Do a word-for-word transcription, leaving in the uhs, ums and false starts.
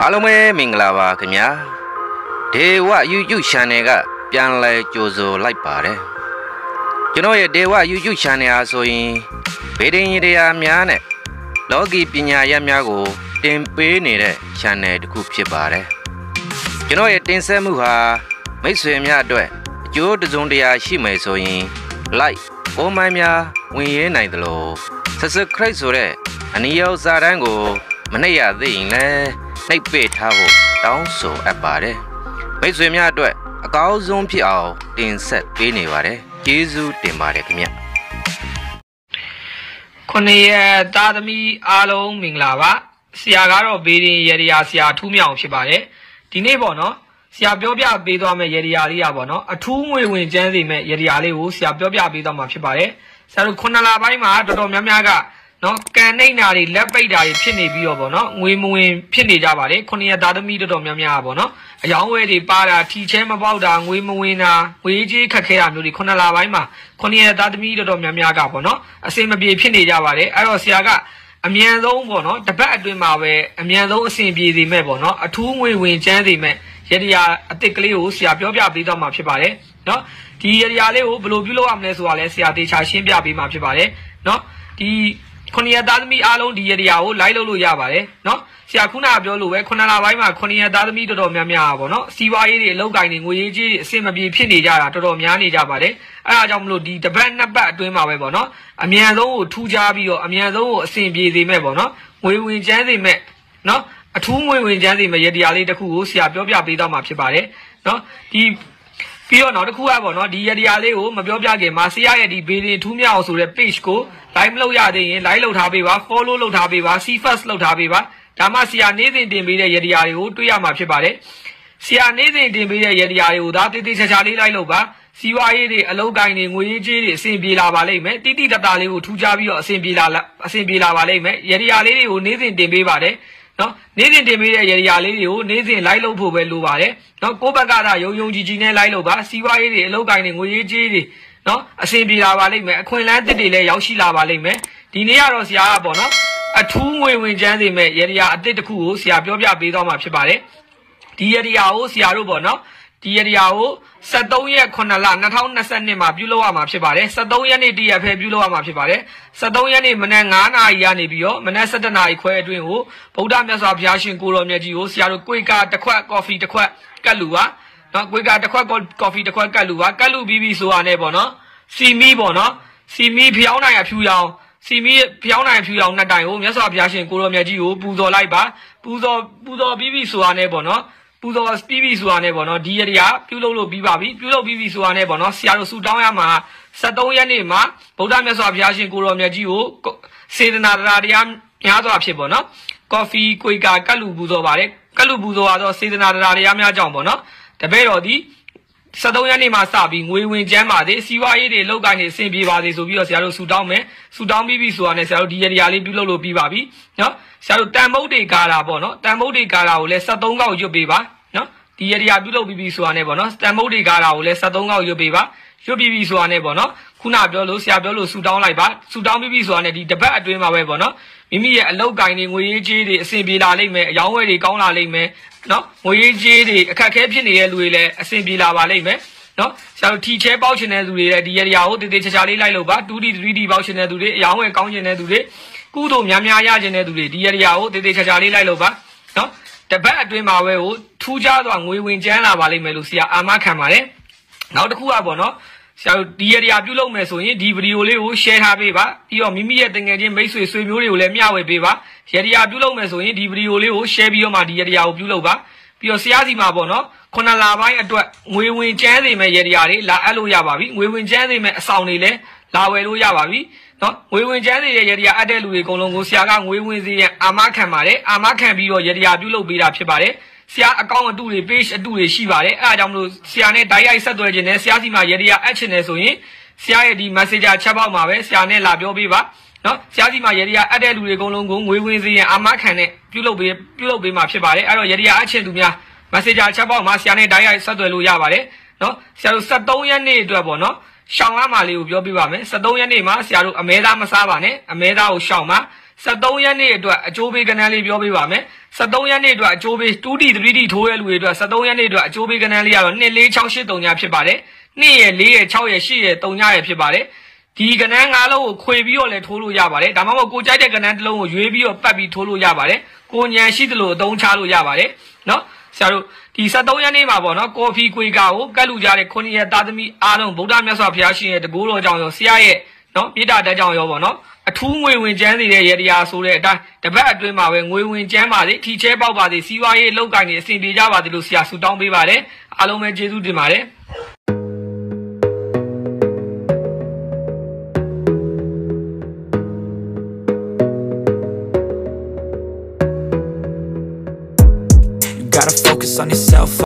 အားလုံးပဲမင်္ဂလာပါခင်ဗျာဒေဝ YouTube Channel ကပြန်လဲကြိုဆိုလိုက်ပါတယ်ကျွန်တော်ရဲ့ဒေဝ YouTube Channel အားဆိုရင်ဗေဒင်ရတရားများနဲ့လောကီပညာရပ်များကိုတင်ပေးနေတဲ့ Channel တစ်ခုဖြစ်ပါတယ်ကျွန်တော်ရဲ့တင်ဆက်မှုဟာမိတ်ဆွေများအတွက်အကျိုးတစုံတရာရှိမယ်ဆိုရင် like ပုံမှန်များဝင်ရနိုင်တယ်လို့ Subscribe ဆိုတဲ့အနည်းရောက်စာတန်းကိုမနှိပ်ရသေးရင်လည်းနှိပ်ပေးထားဖို့တောင်းဆိုအပ်ပါတယ်မိတ်ဆွေများအတွက်အကောင်းဆုံးဖြစ်အောင်တင်ဆက်ပေးနေပါတယ်ကျေးဇူးတင်ပါတယ်ခင်ဗျခုနှစ်ရက်သားသမီးအားလုံးမင်္ဂလာပါဆရာကတော့ဘေးရင်ရေဒီယာဆရာထူးမြောင်ဖြစ်ပါတယ်ဒီနေ့ပေါ့နော်ဆရာပြောပြပေးသွားမယ့်ရေဒီယာလေးရပေါ့နော်အထူးငွေဝင်ကျန်းစီမဲ့ရေဒီယာလေးကိုဆရာပြောပြပေးသွားမှာဖြစ်ပါတယ်ဆရာတို့ခုနှစ်လပိုင်းမှာတော်တော်များများကနော်ကန်နှိမ့်တာတွေလက်ပိတ်တာတွေဖြစ်နေပြီးတော့ပေါ့နော်ငွေမဝင်ဖြစ်နေကြပါတယ်ခုနှစ်ရက်သားသမီးတော်တော်များများပေါ့နော်အယောင်းဝဲတွေပါတာထီချဲမပေါက်တာငွေမဝင်တာငွေကြီးခက်ခဲတာမျိုးတွေခုနှစ်လပိုင်းမှာခုနှစ်ရက်သားသမီးတော်တော်များများကပေါ့နော်အစင်မပြေဖြစ်နေကြပါတယ်အဲ့တော့ဆရာကအမြန်ဆုံးပေါ့နော်တပတ်အတွင်းမှာပဲအမြန်ဆုံးအစင်ပြေစီမဲ့ပေါ့နော်အထူးငွေဝင်ကျန်းစီမဲ့ရေဒီယာအစ်စ်ကလေးကိုဆရာပြောပြပေးတော့မှာဖြစ်ပါတယ်နော်ဒီရေဒီယာလေးကိုဘယ်လိုပြုလုပ်ရမလဲဆိုတာလဲဆရာတေချာရှင်းပြပေးမှာဖြစ်ပါတယ်နော်ဒီခုနှစ်ရက်သားသမီးအားလုံးဒီရေဒီယာကိုလိုက်လုပ်လို့ရပါတယ်နော်ဆရာခုနကပြောလို့ပဲခုနှစ်လပိုင်းမှာခုနှစ်ရက်သားသမီးတော်တော်များများပေါ့နော်စီးပွားရေးတွေအလုပ်ကိုင်တွေငွေရေးကြီးတွေအဆင်မပြေဖြစ်နေကြတာတော်တော်များနေကြပါတယ်အဲအားကြောင့်မလို့ဒီတစ်ပတ်နှစ်ပတ်အတွင်းမှာပဲပေါ့နော်အမြန်ဆုံးကိုထူးခြားပြီးတော့အမြန်ဆုံးကိုအဆင်ပြေစေမဲ့ပေါ့နော်ငွေဝင်ကျန်းစေမဲ့နော်အထူးငွေဝင်ကျန်းစေမဲ့ရေဒီယာလေးတစ်ခုကိုဆရာပြောပြပေးတော့မှာဖြစ်ပါတယ်နော်ဒီပြီးတော့နောက်တစ်ခုကပေါ့နော်ဒီရေဒီယာလေးကိုမပြောပြခင်မှာဆရာရဲ့ဒီဘေးရင်ထူးမြောက်ဆိုတဲ့ page ကို like မလုပ်ရသေးရင် like လုပ်ထားပေးပါ follow လုပ်ထားပေးပါ see first လုပ်ထားပေးပါဒါမှဆရာနေ့စဉ်တင်ပေးတဲ့ရေဒီယာတွေကိုတွေ့ရမှာဖြစ်ပါတယ်ဆရာနေ့စဉ်တင်ပေးတဲ့ရေဒီယာတွေကိုဒါတိတိကျကျလေး like လုပ်ပါစီးပွားရေးတွေအလုပ်ကိုင်တွေငွေရေးကြေးတွေအဆင်ပြေလာပါလိမ့်မယ်တိတိတတ်တာလေးကိုထူးခြားပြီးတော့အဆင်ပြေလာအဆင်ပြေလာပါလိမ့်မယ်ရေဒီယာလေးတွေကိုနေ့စဉ်တင်ပေးပါတယ်နော်နေ့စဉ်တင်ပေးတဲ့ရေဒီယာလေးတွေကိုနေ့စဉ် like လုပ်ဖို့ပဲလိုပါတယ်နော်ကိုယ့်ဘက်ကသာယုံယုံကြည်ကြည်နဲ့ like လုပ်ပါစီးပွားရေးတွေအလုပ်ကိုင်တွေငွေရေးကြေးတွေနော်အဆင်ပြေလာပါလိမ့်မယ်အခွင့်အလမ်းတစ်တွေလည်းရောက်ရှိလာပါလိမ့်မယ်ဒီနေ့ကတော့ဆရာကပေါ့နော်အထူးငွေဝင်ကျန်းစေမဲ့ရေဒီယာအသစ်တစ်ခုကိုဆရာပြောပြပေးသွားမှာဖြစ်ပါတယ်ဒီရေဒီယာကိုဆရာတို့ပေါ့နော်ဒီရေဒီယာကို၁၃ရက်ခုနှစ်လ၂၀၂၂မှာပြုလုပ်ရမှာဖြစ်ပါတယ်၁၃ရက်နေ့တရက်ဖဲပြုလုပ်ရမှာဖြစ်ပါတယ်၁၃ရက်နေ့မနက်၅နာရီကနေပြီးတော့မနက်၁၁နာရီခွဲအတွင်းကိုဗုဒ္ဓမြတ်စွာဘုရားရှင်ကိုတော်မြတ်ကြီးကိုဆရာတို့ကွေကာတစ်ခွက်ကော်ဖီတစ်ခွက်ကတ်လူပါနော်ကွေကာတစ်ခွက်ကော်ဖီတစ်ခွက်ကတ်လူပါကတ်လူပြီးပြီဆိုတာနဲ့ပေါ့နော်စီမီပေါ့နော်စီမီဖျောင်းနိုင်ရဖြူရောင်စီမီဖျောင်းနိုင်ဖြူရောင်နှစ်တိုင်ကိုမြတ်စွာဘုရားရှင်ကိုတော်မြတ်ကြီးကိုပူဇော်လိုက်ပါပူဇော်ပူဇော်ပြီးပြီဆိုတာနဲ့ပေါ့နော်ပူဇော်ပြီးပြီဆိုတာနဲ့ပေါ့နော်ဒီရေဒီယာပြုလုပ်လို့ပြီးပါပြီပြုလုပ်ပြီးပြီဆိုတာနဲ့ပေါ့နော်ဆရာတို့ဆူတောင်းရမှာ၁၃ရက်နေ့မှာဗုဒ္ဓမြတ်စွာဘုရားရှင်ကိုတော်မြတ်ကြီးကိုစေတနာတရားတရားများစွာဖြစ်ပေါ့နော်ကော်ဖီကွေကာကတ်လူပူဇော်ပါတယ်ကတ်လူပူဇော်ရတော့စေတနာတရားတရားများကြောင့်ပေါ့နော်တပည့်တော်ဒီ၁၃ရက်နေ့မှာစပြီးငွေဝင်ကျန်းပါစေစီးပွားရေးတွေလောက်ကိုင်းနေအဆင်ပြေပါစေဆိုပြီးတော့ဆရာတို့ဆူတောင်းမယ်ဆူတောင်းပြီးပြီဆိုတာနဲ့ဆရာတို့ဒီရေဒီယာလေးပြုလုပ်လို့ပြီးပါပြီနော်ဆရာတို့တန်မုတ်တွေကာတာပေါ့နော်တန်မုတ်တွေကာတာကိုလည်း၁၃ကောက်ရွတ်ပေးပါနော်ဒီရေဒီယာပြုလုပ်ပြီးပြီဆိုတာနဲ့ပေါ့နော်တန်မုတ်တွေကာတာကိုလည်း၁၃ကောက်ရွတ်ပေးပါရွတ်ပြီးပြီဆိုတာနဲ့ပေါ့နော်ခုနပြောလို့ဆရာပြောလို့ဆူတောင်းလိုက်ပါဆူတောင်းပြီးပြီဆိုတာနဲ့ဒီတပတ်အတွင်းမှာပဲပေါ့နော်မိမိရဲ့အလောက်ကိုင်းတွေငွေရေးကြေးတွေအဆင်ပြေလာလိမ့်မယ်အယောင်းဝယ်တွေကောင်းလာလိမ့်မယ်နော်ငွေရေးကြေးတွေအခက်အခဲဖြစ်နေတဲ့လူတွေလည်းအဆင်ပြေလာပါလိမ့်မယ်နော်ဆရာတို့ထီချဲပေါက်ချင်တဲ့သူတွေလည်းဒီရေဒီယာကိုတည်တည်ချာချာလေးလိုက်လို့ပါ two D three D ပေါက်ချင်တဲ့သူတွေအယောင်းဝယ်ကောင်းချင်တဲ့သူတွေကုသိုလ်များများရချင်တဲ့သူတွေဒီရေဒီယာကိုတည်တည်ချာချာလေးလိုက်လို့ပါနော်တပတ်အတွင်းမှာပဲကိုထူးခြားစွာငွေဝင်ကျန်းလာပါလိမ့်မယ်လို့ဆရာအာမခံပါတယ်နောက်တစ်ခုကပေါ့နော်ဆရာတို့ဒီရေဒီယာပြုလုပ်မယ်ဆိုရင်ဒီဗီဒီယိုလေးကို share ထားပေးပါပြီးတော့မိမိရဲ့တငယ်ချင်းမိတ်ဆွေဆွေမျိုးတွေကိုလည်းမျှဝေပေးပါရေဒီယာပြုလုပ်မယ်ဆိုရင်ဒီဗီဒီယိုလေးကို share ပြီးတော့မှဒီရေဒီယာကိုပြုလုပ်ပါပြီးတော့ဆရာစီမှာပေါ့နော်ခုနှစ်လပိုင်းအတွက်ငွေဝင်ကျန်းစေမဲ့ရေဒီယာတွေလာအပ်လို့ရပါပြီငွေဝင်ကျန်းစေမဲ့အဆောင်တွေလည်းလာဝယ်လို့ရပါပြီနော်ငွေဝင်ကျန်းစေတဲ့ရေဒီယာအပ်တဲ့လူတွေအကုန်လုံးကိုဆရာကငွေဝင်စေရန်အာမခံပါတယ်အာမခံပြီးတော့ရေဒီယာပြုလုပ်ပေးတာဖြစ်ပါတယ်ဆရာအကောင့်အတုတွေ page အတုတွေရှိပါတယ်အဲအားကြောင့်မလို့ဆရာနဲ့ direct ဆက်သွယ်ခြင်းနဲ့ဆရာစီမှာရေဒီယာအပ်ချင်တယ်ဆိုရင်ဆရာရဲ့ဒီ messenger chat box မှာပဲဆရာနဲ့လာပြောပေးပါနော်ဆရာစီမှာရေဒီယာအပ်တဲ့လူတွေအကုန်လုံးကိုငွေဝင်စေရန်အာမခံနဲ့ပြုလုပ်ပေးပြုလုပ်ပေးမှာဖြစ်ပါတယ်အဲ့တော့ရေဒီယာအပ်ချင်သူများ messenger chat box မှာဆရာနဲ့ direct ဆက်သွယ်လို့ရပါတယ်နော်ဆရာတို့၁၃ရက်နေ့အတွက်ပေါ့နော်ရှောင်းရမှာလေးကိုပြောပြပါမယ်၁၃ရက်နေ့မှာဆရာတို့အမဲသားမစားပါနဲ့အမဲသားကိုရှောင်းပါ 73ရက်နေ့အတွက်အကျိုးပေးကဏ္ဍလေးပြောပေးပါမယ်73ရက်နေ့အတွက်အကျိုးပေး2 D 3 D ထိုးရလူတွေအတွက်73ရက်နေ့အတွက်အကျိုးပေးကဏ္ဍလေးကတော့2 4 6 8 3ညဖြစ်ပါတယ်2ရယ်4ရယ်6ရယ်8ရယ်3ညရယ်ဖြစ်ပါတယ်ဒီကဏ္ဍ၅လုံးကိုခွေပြီးတော့လည်းထိုးလို့ရပါတယ်ဒါမှမဟုတ်ကိုကြိုက်တဲ့ကဏ္ဍတစ်လုံးကိုရွေးပြီးတော့ပတ်ပြီးထိုးလို့ရပါတယ်ကိုညံရှိသလိုအသုံးချလို့ရပါတယ်နော်ဆရာတို့ဒီ73ရက်နေ့မှာပေါ့နော်ကော်ဖီခွေကာကိုကတ်လူကြတဲ့ခုနှစ်ရက်သားသမီးအားလုံးဗုဒ္ဓမြတ်စွာဘုရားရှင်ရဲ့တကူတော်ကြောင့်ရောဆရာရဲ့နော်မြေတာတက်ကြောင့်ရောပေါ့နော်အထူးငွေဝင်ကျန်းစီတဲ့ရေတရားဆိုတဲ့အတိုင်းတပတ်အတွင်းမှာပဲငွေဝင်ကျန်းပါစေထီချဲပေါက်ပါစေစီးပွားရေးလောက်ကိုင်းနေအဆင်ပြေကြပါစေလို့ဆရာဆုတောင်းပေးပါတယ်အားလုံးပဲကျေးဇူးတင်ပါတယ် Gotta focus on yourself